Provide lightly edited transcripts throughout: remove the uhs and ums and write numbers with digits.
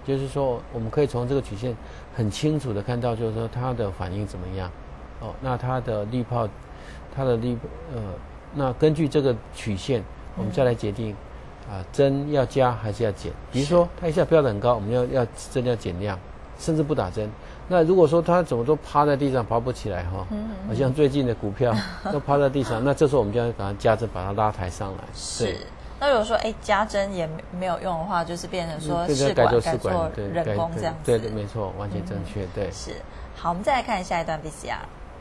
就是说我们可以从这个曲线很清楚的看到，就是说它的反应怎么样。那它的滤泡，那根据这个曲线，我们再来决定针要加还是要减。比如说它一下飙得很高，我们要针要减量，甚至不打针。那如果说它怎么都趴在地上爬不起来好像最近的股票都趴在地上，那这时候我们就要把它加针，把它拉抬上来。 是。那如果说加针也没有用的话，就是变成说试管改做人工这样子。 对，没错，完全正确。对， 是。好，我们再来看下一段 VCR。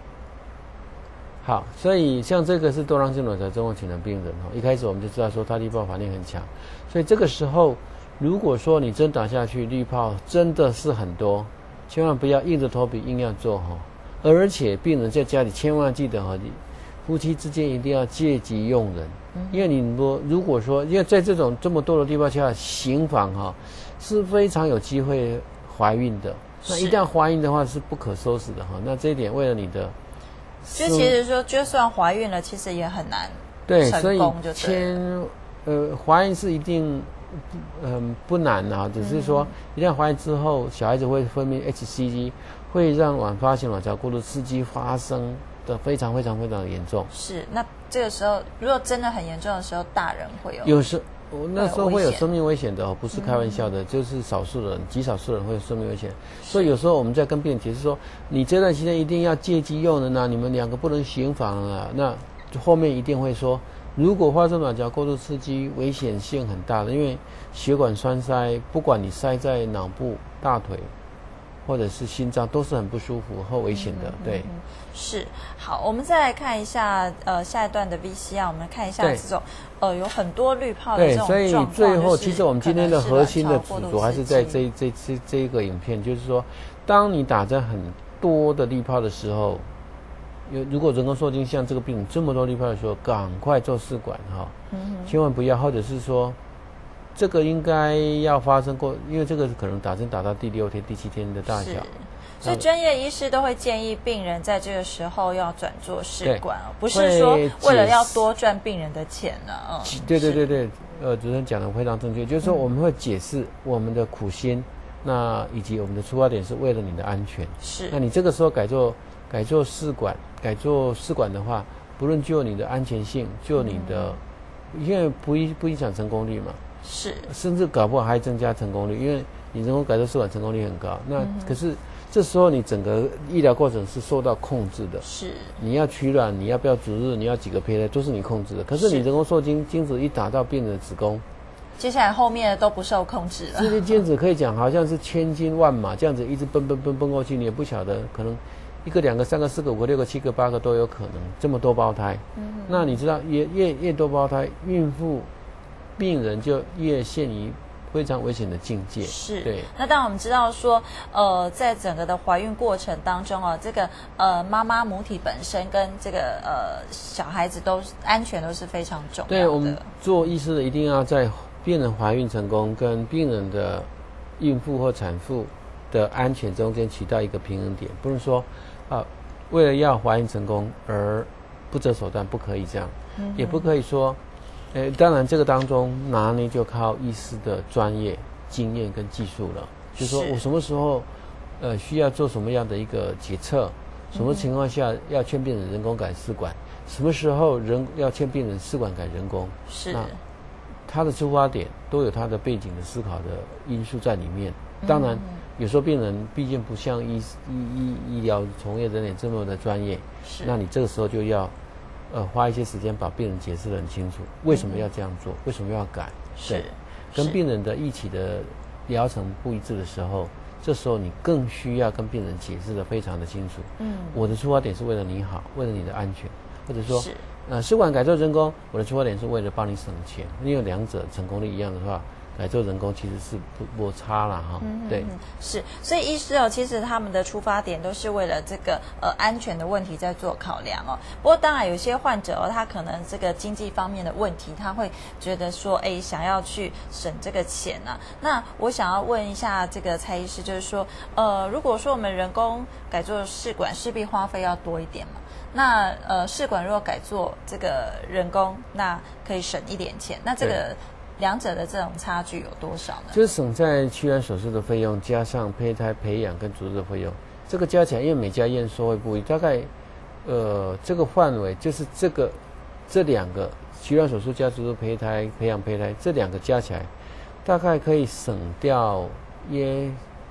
好，所以像这个是多囊性卵巢综合潜能病人一开始我们就知道说它滤泡反应很强，所以这个时候如果说你针打下去，滤泡真的是很多。千万不要硬着头皮硬要做而且病人在家里千万记得夫妻之间一定要戒急用人，因为你如果说因为在这么多的滤泡下，行房是非常有机会怀孕的。那一旦怀孕的话是不可收拾的那这一点为了你的， 就其实说就算怀孕了，其实也很难对， 成功就怀孕是一定。不难只是说一旦怀孕之后，小孩子会分泌 HCG， 会让晚发性卵巢过度刺激发生的非常非常非常的严重。 是，那这个时候如果真的很严重的时候，大人会有时那时候会有生命危险的不是开玩笑的，就是少数人极少数人会有生命危险。所以有时候我们在跟病人解释说，你这段期间一定要戒机用人你们两个不能行房那后面一定会说，如果发生卵巢过度刺激，危险性很大的，因为血管栓塞，不管你塞在脑部、大腿，或者是心脏，都是很不舒服和危险的。对， 是。好，我们再来看一下下一段的 VCR， 我们看一下这种有很多滤泡的这种状况。 对，所以最后其实我们今天的核心的主轴还是在这一个影片，就是说，当你打在很多的滤泡的时候。如果人工受精像这个病人这么多滤泡的时候，赶快做试管千万不要，或者是说这个应该要发生过，因为这个可能打针打到第6天、第7天的大小。 所以专业医师都会建议病人在这个时候要转做试管不是说为了要多赚病人的钱对，主持人讲的非常正确，就是说我们会解释我们的苦心，那以及我们的出发点是为了你的安全。 是， 那你这个时候改做试管的话，不论就你的安全性，就你的，因为不影响成功率嘛， 是， 甚至搞不好还增加成功率，因为你人工改做试管成功率很高。那可是这时候你整个医疗过程是受到控制的， 是， 你要取卵，你要不要逐日，你要几个胚胎，都是你控制的。可是你人工受精，精子一打到病人的子宫， 接下来后面的都不受控制了。 这些精子可以讲好像是千军万马这样子一直奔过去，你也不晓得可能。1个、2个、3个、4个、5个、6个、7个、8个都有可能，这么多胞胎。那你知道越多胞胎，孕妇、病人就越陷于非常危险的境界。 是， 对。 那当然我们知道说，在整个的怀孕过程当中这个妈妈母体本身跟这个小孩子都安全都是非常重要的。 对，我们做医师的一定要在病人怀孕成功跟病人的孕妇或产妇的安全中间取到一个平衡点，不能说。为了要怀孕成功而不择手段，不可以这样，也不可以说，当然这个当中拿捏就靠医师的专业经验跟技术了。就是说我什么时候，需要做什么样的一个决策，什么情况下要劝病人人工改试管，什么时候要劝病人试管改人工， 是， 那他的出发点都有他的背景的思考的因素在里面。当然。有时候病人毕竟不像医疗从业人员这么的专业，那你这个时候就要花一些时间把病人解释得很清楚，为什么要这样做，为什么要改。 是， 跟病人的预期的疗程不一致的时候，这时候你更需要跟病人解释得非常的清楚。我的出发点是为了你好，为了你的安全，或者说试管改做人工，我的出发点是为了帮你省钱，因为两者成功率一样的话。改做人工其实是不差啦对， 是，所以医师其实他们的出发点都是为了这个安全的问题在做考量不过当然有些患者他可能这个经济方面的问题，他会觉得说想要去省这个钱那我想要问一下这个蔡医师，就是说如果说我们人工改做试管，势必花费要多一点嘛。那试管如果改做这个人工，那可以省一点钱。那这个两者的这种差距有多少呢？ 就是省在取卵手术的费用，加上胚胎培养跟注射的费用，这个加起来，因为每家医院收费不一，大概这个范围就是这两个取卵手术加注射胚胎培养胚胎这两个加起来，大概可以省掉约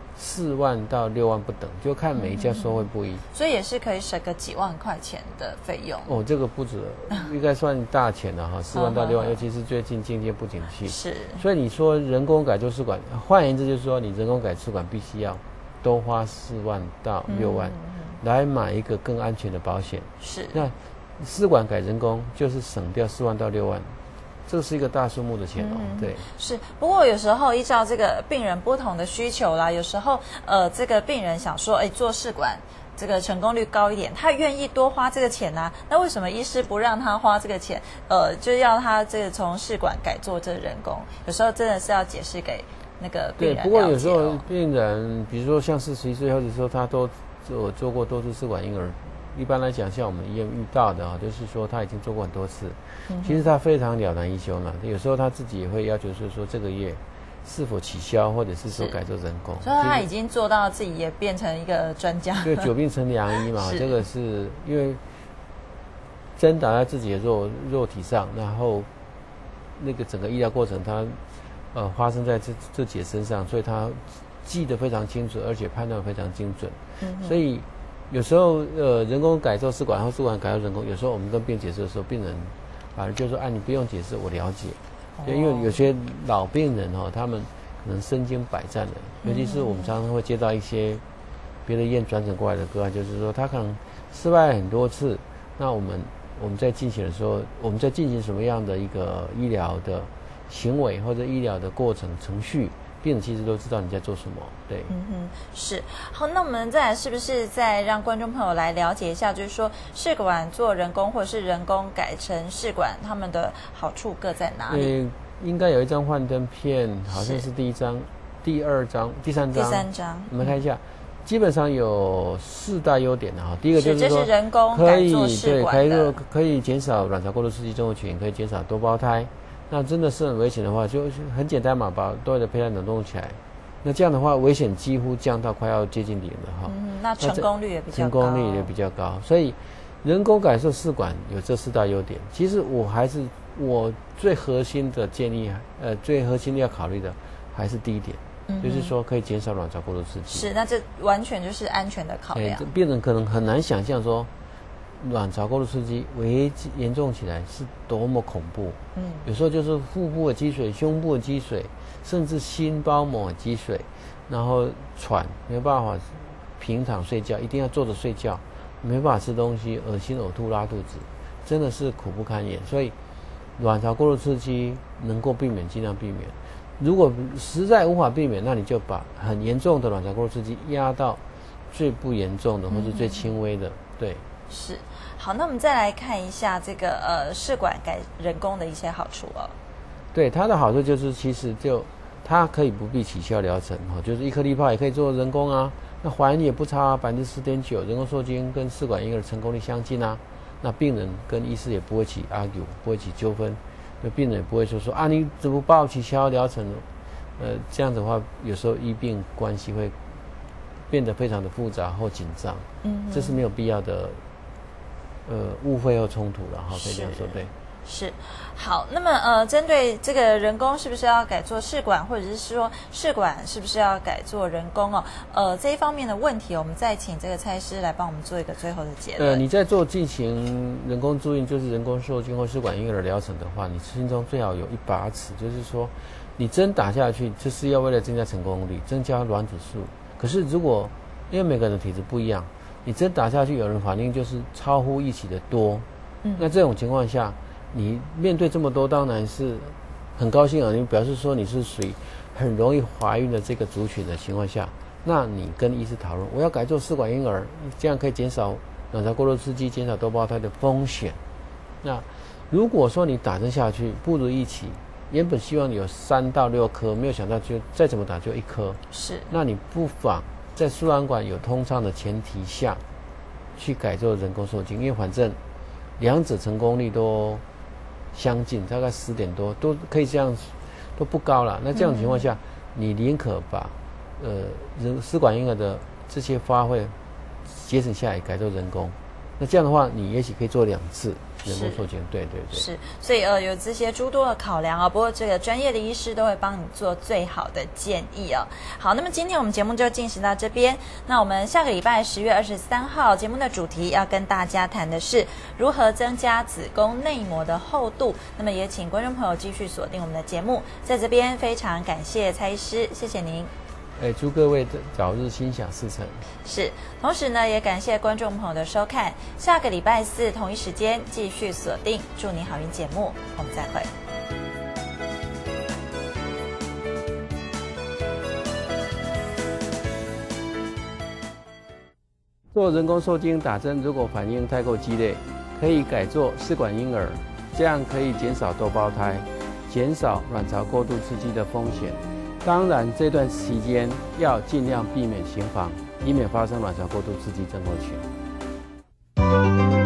4万到6万不等，就看每一家收费不一， 所以也是可以省个几万块钱的费用。 哦，这个不止，应该算大钱了哈，4万到6万，尤其是最近经济不景气， 是。 所以你说人工改做试管，换言之就是说，你人工改试管必须要多花4万到6万来买一个更安全的保险。 是。 那试管改人工就是省掉4万到6万。这是一个大数目的钱哦，对， 是。不过有时候依照这个病人不同的需求啦，有时候这个病人想说，做试管这个成功率高一点，他愿意多花这个钱啊。那为什么医师不让他花这个钱？就要他这个从试管改做这人工？有时候真的是要解释给那个病人了解。 对，不过有时候病人，比如说像41岁或者说他都做过多次试管婴儿。一般来讲，像我们医院遇到的就是说他已经做过很多次，其实他非常了然于胸了。有时候他自己也会要求说这个月是否取消，或者是说改做人工。 所以他已经做到自己也变成一个专家。 对，久病成良医嘛，这个是因为针打在自己的肉体上，然后那个整个医疗过程它发生在自己的身上，所以他记得非常清楚，而且判断非常精准。所以有时候人工改做试管，然后试管改做人工，有时候我们跟病人解释的时候，病人反而就说：“你不用解释，我了解。”因为有些老病人他们可能身经百战的，尤其是我们常常会接到一些别的医院转诊过来的个案，就是说他可能失败很多次。那我们在进行的时候，我们在进行什么样的一个医疗的行为或者医疗的过程程序？病人其实都知道你在做什么，对， 是。好，那我们再来是不是再让观众朋友来了解一下，就是说试管做人工或者是人工改成试管，他们的好处各在哪里？ 应该有一张幻灯片，好像是第1张、第2张、第3张。我们看一下，基本上有4大优点的哈。第一个就是说， 人工改做试管的， 可以减少卵巢过度刺激症候群，可以减少多胞胎。那真的是很危险的话，就很简单嘛，把多余的胚胎冷冻起来。那这样的话，危险几乎降到快要接近0了哈。 那成功率也比较高。 成功率也比较高，所以人工改做试管有这4大优点。其实我最核心的建议，最核心要考虑的还是第一点，就是说可以减少卵巢过度刺激。 是，那这完全就是安全的考量。 病人可能很难想象说，卵巢过度刺激严重起来是多么恐怖。有时候就是腹部的积水、胸部的积水，甚至心包膜的积水，然后喘，没办法平躺睡觉，一定要坐着睡觉，没办法吃东西，恶心、呕吐、拉肚子，真的是苦不堪言。所以卵巢过度刺激能够避免尽量避免，如果实在无法避免，那你就把很严重的卵巢过度刺激压到最不严重的或是最轻微的。对， 是。好，那我们再来看一下这个试管改人工的一些好处哦。 对，它的好处就是其实它可以不必取消疗程，就是一颗粒泡也可以做人工啊。那怀孕也不差4.9%，人工受精跟试管婴儿成功率相近啊。那病人跟医师也不会起 argue， 不会起纠纷，那病人也不会说你怎么把我取消疗程？这样子的话，有时候医病关系会变得非常的复杂或紧张。这是没有必要的。误会或冲突了哈，可以这样说，对。 是。好，那么针对这个人工是不是要改做试管，或者是说试管是不是要改做人工这一方面的问题，我们再请这个蔡医师来帮我们做一个最后的结论。 你在进行人工助孕，就是人工受精或试管婴儿疗程的话，你心中最好有一把尺，就是说你针打下去，就是要为了增加成功率，增加卵子数。可是如果因为每个人的体质不一样，你针打下去，有人反应就是超乎预期的多。那这种情况下，你面对这么多，当然是很高兴你表示说你是属于很容易怀孕的这个族群的情况下，那你跟医师讨论，我要改做试管婴儿，这样可以减少卵巢过度刺激，减少多胞胎的风险。那如果说你打针下去不如预期，原本希望你有3到6颗，没有想到就再怎么打就1颗， 是， 那你不妨在输卵管有通畅的前提下，去改做人工受精，因为反正两者成功率都相近，大概10点多，都可以这样都不高了。那这种情况下，你宁可把试管婴儿的这些花卉节省下来，改做人工。那这样的话，你也许可以做2次人工受精。对对对。 是，所以有这些诸多的考量啊。不过这个专业的医师都会帮你做最好的建议哦。好，那么今天我们节目就进行到这边。那我们下个礼拜10月23号节目的主题要跟大家谈的是如何增加子宫内膜的厚度。那么也请观众朋友继续锁定我们的节目。在这边非常感谢蔡医师，谢谢您。 祝各位早日心想事成。 是，同时呢，也感谢观众朋友的收看。下个礼拜4同一时间继续锁定《祝你好运》节目，我们再会。 做人工受精打针，如果反应太过激烈，可以改做试管婴儿，这样可以减少多胞胎，减少卵巢过度刺激的风险。当然，这段期间要尽量避免行房，以免发生卵巢过度刺激症候群。